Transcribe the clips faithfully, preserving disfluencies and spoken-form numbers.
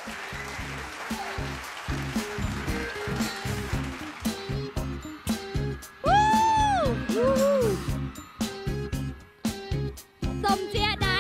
ส้มเจียใด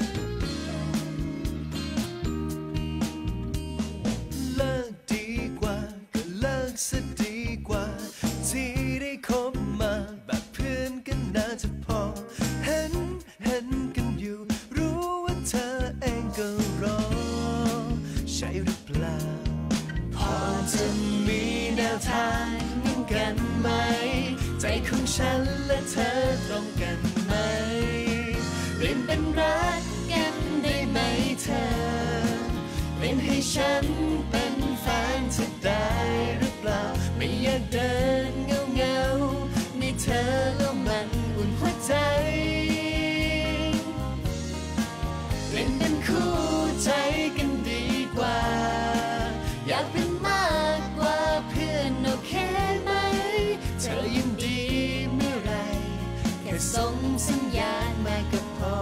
เลิกดีกว่าก็เลิกซะดีกว่าที่ได้คบมาแบบเพื่อนกันน่าจะพอเห็นเห็นกันอยู่รู้ว่าเธอเองก็รอใช่หรือเปล่าพอจะมีแนวทางกันไหมใจของฉันและเธอตรงกันไหมเปลี่ยนเป็นรักกันได้ไหมเธอเปลี่ยนให้ฉันเป็นแฟนเธอได้หรือเปล่าไม่อยากเดินเงาเงามีเธอแล้วมันอุ่นหัวใจเปลี่ยนเป็นคู่ใจกันดีกว่าอยากเป็นมากกว่าเพื่อนโอเคไหมเธอยินดีเมื่อไรแค่ส่งสัญญาณมาก็พอ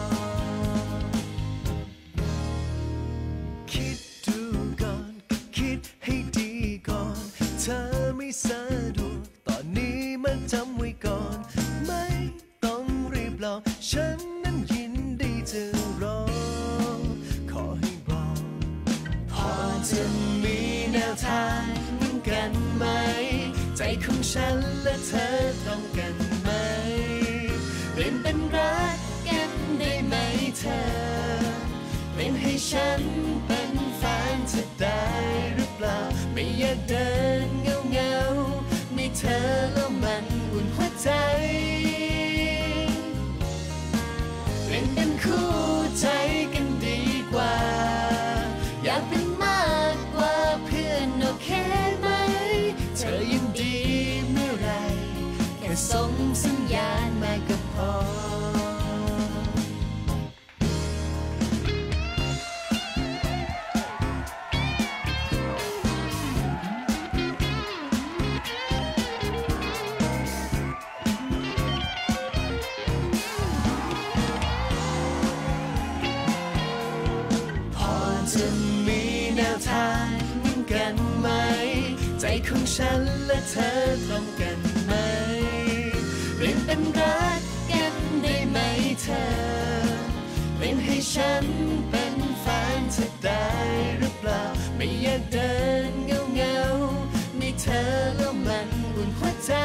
คิดดูก่อนก็คิดให้ดีก่อนเธอไม่สะดวกตอนนี้มาจำไว้ก่อนไม่ต้องรีบหรอกฉันนั้นยินดีจะรอขอให้บอกพอจะมีแนวทางกันไหมใจของฉันและเธอตรงกันไหมเปลี่ยนเป็นรักกันได้ไหมเธอเปลี่ยนให้ฉันเป็นแฟนเธอได้หรือเปล่าไม่อยากเดินเงาเงามีเธอแล้วมันอุ่นหัวใจเปลี่ยนเป็นคู่ใจกันดีกว่าอยากเป็นมากกว่าเพื่อนโอเคไหมเธอยินดีเมื่อไรแค่ส่งสัญญาณมาก็พอพอจะมีแนวทางกันไหมใจของฉันและเธอตรงกันไหมเปลี่ยนเป็นรักกันได้ไหมเธอเปลี่ยนให้ฉันเป็นแฟนเธอได้หรือเปล่าไม่อยากเดินเงาเงามีเธอแล้วมันอุ่นหัวใจ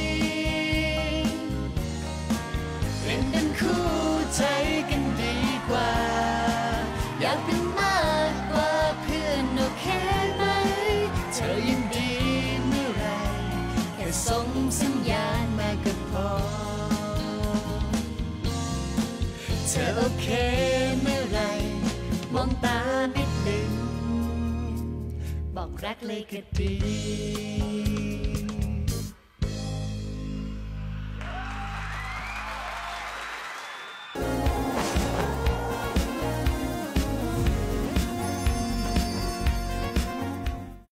เปลี่ยนเป็นคู่ใจกันดีกว่าอยากเป็นมากกว่าเพื่อนโอเคไหมเธอยินดีเมื่อไรแค่ส่งสัญญาณมาก็พอเธอโอเคเมื่อไรมองตานิดหนึ่งบอกรักเลยก็ดี